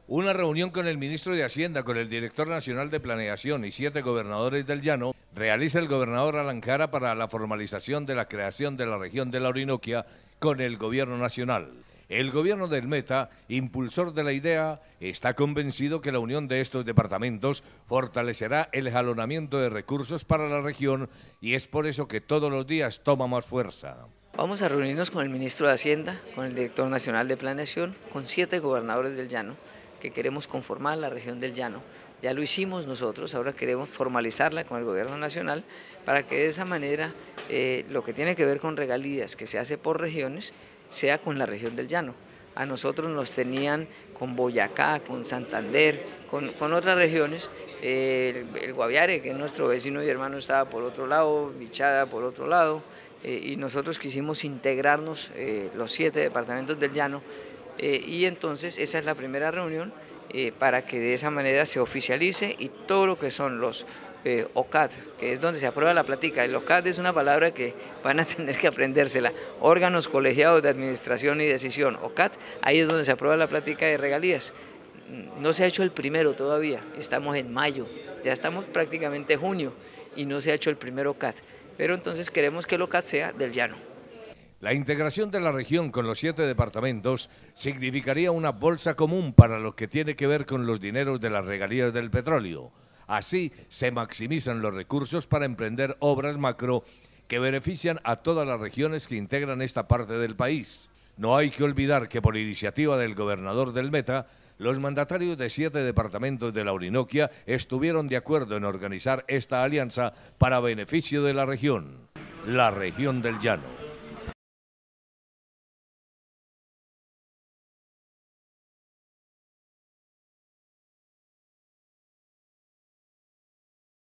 Una reunión con el ministro de Hacienda, con el director nacional de Planeación y 7 gobernadores del Llano realiza el gobernador Alan Jara para la formalización de la creación de la región de la Orinoquia con el gobierno nacional. El gobierno del Meta, impulsor de la idea, está convencido que la unión de estos departamentos fortalecerá el jalonamiento de recursos para la región y es por eso que todos los días toma más fuerza. Vamos a reunirnos con el ministro de Hacienda, con el director nacional de Planeación, con 7 gobernadores del Llano, que queremos conformar la región del Llano. Ya lo hicimos nosotros, ahora queremos formalizarla con el gobierno nacional para que de esa manera lo que tiene que ver con regalías que se hace por regiones sea con la región del Llano. A nosotros nos tenían con Boyacá, con Santander, con otras regiones. El Guaviare, que es nuestro vecino y hermano, estaba por otro lado, Bichada por otro lado, y nosotros quisimos integrarnos los 7 departamentos del Llano, y entonces esa es la primera reunión para que de esa manera se oficialice y todo lo que son los OCAD, que es donde se aprueba la plática. El OCAD es una palabra que van a tener que aprendérsela, órganos colegiados de administración y decisión, OCAD, ahí es donde se aprueba la plática de regalías. No se ha hecho el primero todavía, estamos en mayo, ya estamos prácticamente junio y no se ha hecho el primer OCAD, pero entonces queremos que el OCAD sea del Llano. La integración de la región con los 7 departamentos significaría una bolsa común para lo que tiene que ver con los dineros de las regalías del petróleo. Así se maximizan los recursos para emprender obras macro que benefician a todas las regiones que integran esta parte del país. No hay que olvidar que por iniciativa del gobernador del Meta, los mandatarios de 7 departamentos de la Orinoquia estuvieron de acuerdo en organizar esta alianza para beneficio de la región del Llano.